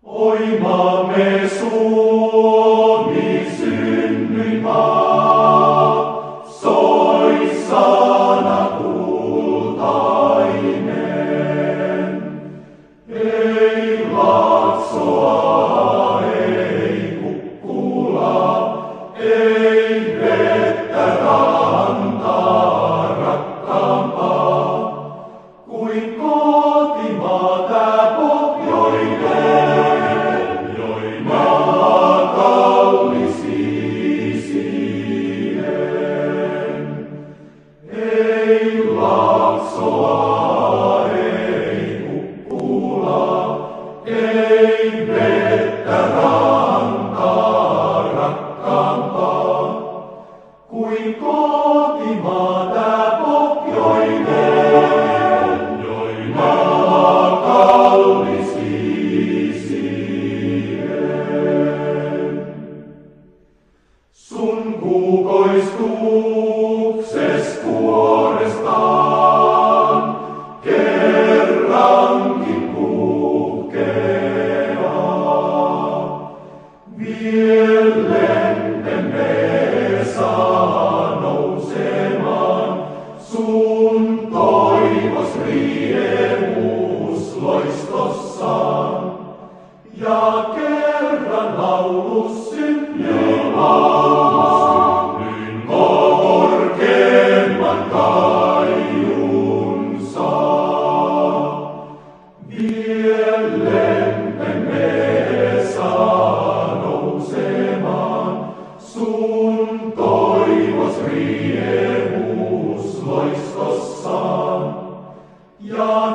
Oi maamme Suomi, synnyinmaa, soi sana kultainen. Ei Laaksoa, ei Kukkulaa, ei vettä rantaa rakkaampaa, kuin kotimaa tää pohjoinen. Ei Laaksoa, ei Kukkulaa, ei vettä rantaa rakkaampaa, kuin kotimaa tää pohjoinen, joi maa kaunis isien. Sun kuukoistukses kuorestaan kerrankin puhkeaa. Mielentemme saa nousemaan sun toivos riemus loistossaan. Ja kerran laulus synnyin korkeimman kaiun saa. Mielentemme saa nousemaan sun toivos riemus loistossaan. Ja